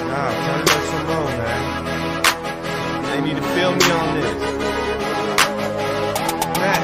Nah, turn it up some more, man. They need to feel me on this. Man,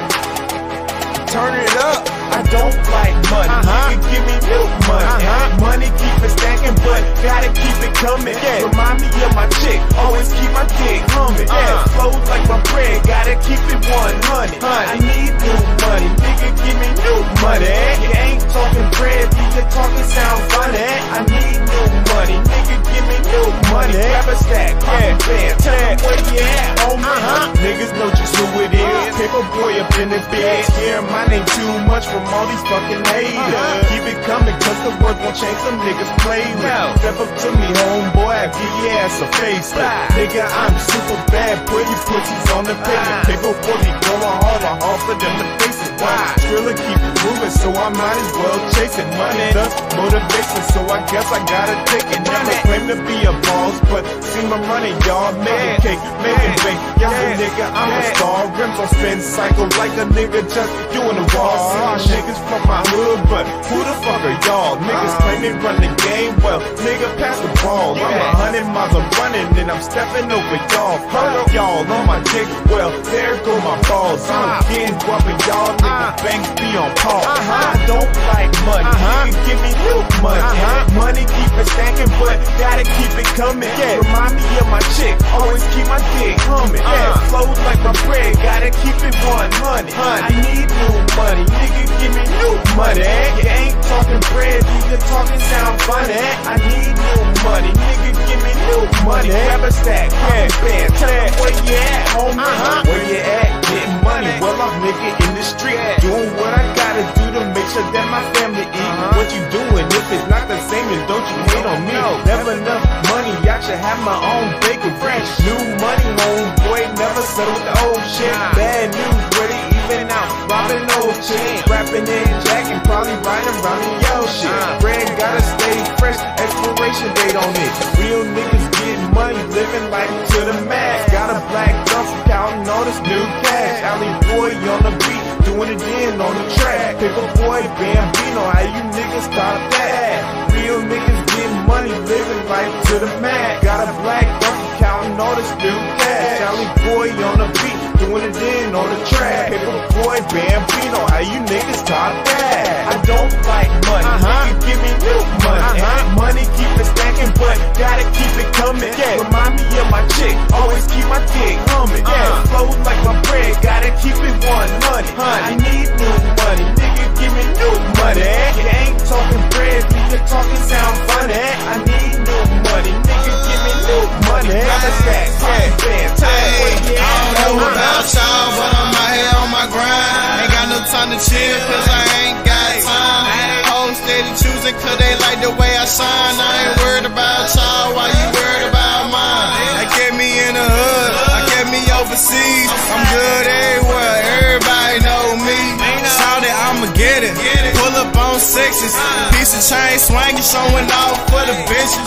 turn it up. I don't like money. Nigga, give me new money. Money keep it stacking, but gotta keep it coming. Remind me of my chick, always keep my dick humming. Flows like my bread, gotta keep it 100. I need new money. Nigga, give me new money. You ain't talking bread, you talking sound funny. I need new money. Nigga, give me new money. Grab a stack, band, tell them where you at, homie. Niggas know just who it is. Paperboy up in the bed. Hear my name too much from all these fucking haters. Keep it coming, cause the work won't change, some niggas play with. Step up to me, homeboy, I give your ass a facelift. Nigga, I'm super bad, put these pussies on the pavement. Paperboy be going hard for them to face it. Thriller keep it moving, so I might as well chase it. Money, thus motivation, so I guess I gotta take it. Never claim to be a boss, but see my money, y'all. Make it cake, make it bake. Y'all a nigga, I'm a star. Rims on spin cycle like a nigga just doing the wall. Niggas from my hood, but who the fuck are y'all? Niggas claim they run the game, well, nigga pass the ball. I'm 100 miles I'm running and I'm stepping over y'all. Hurt y'all on my dick, well, there go my balls. I'm getting guapping y'all, nigga, banks be on pause. I don't like money, nigga, give me new money. Money keep it stacking, but gotta keep it coming. Remind me of my chick, always keep my dick humming. Flows like my bread, gotta keep it 100. I need new money, nigga, give me new money. You ain't talking bread, you talking sound funny. I need new money, nigga, give me new money. Grab a stack, band, tell them where you at, homie. Where you at, getting money. Well, I'm nigga in the street, doing what I gotta do to make sure that my family eat. What you doing? If it's not the same, then don't you hate on me. Never enough money, I should have my own bakery. New money, homeboy, never settle with the old shit. Bad news, ready even out, robbing old chicks, rapping and jacking, probably riding around in yo shit. Bread gotta stay fresh, expiration date on it. Real niggas get money, living life to the max. Got a black duffel, counting all this new cash. Alley boy on the beat, doing it in on the track. Paperboy, Bino, how you niggas stop that? Real niggas getting money, living life to the max. Got a black duffel, counting all this new cash. Alley boy on the beat, doing it in on the track. Paperboy, Bino, how you niggas stop that? I don't like money, nigga, give me new money. Money keep it stacking, but gotta keep it coming. Remind me of my chick, always keep my dick humming. Flows like my bread, gotta keep it 100. I need new money, nigga, give me new money. You ain't talking bread, you talking sound funny. I need new money, nigga, give me new money. Grab a stack, band, tell me where you at. I don't know about y'all, but I'm out here on my grind. Ain't got no time to chill, cause I ain't got time. Hoes steady choosing, cause they like the way I shine. I ain't worried about y'all, why you worried about mine? They kept me in the hood, I kept me overseas. I'm good everywhere, everybody know me. Shout it, I'ma get it. Pull up on sixes, piece of chain swinging, showing off for the bitches.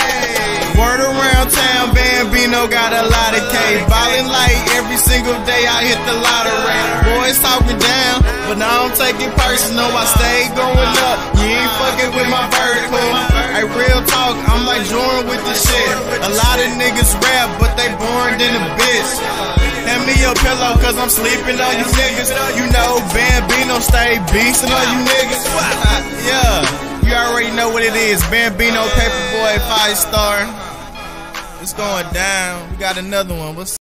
Word around town, Bino got a lot of K. Ballin' like every single day I hit the lottery. Boys talking down, but I don't take it personal. I stay going up, you ain't fucking with my vertical. Hey, real talk, I'm like Jordan with the shit. A lot of niggas rap, but they boring than a bitch. Hand me your pillow, cause I'm sleeping on you niggas. You know, Bino stay beastin' on you niggas. Yeah, you already know what it is. Bino, Paperboy, 5-star. It's going down. We got another one. What's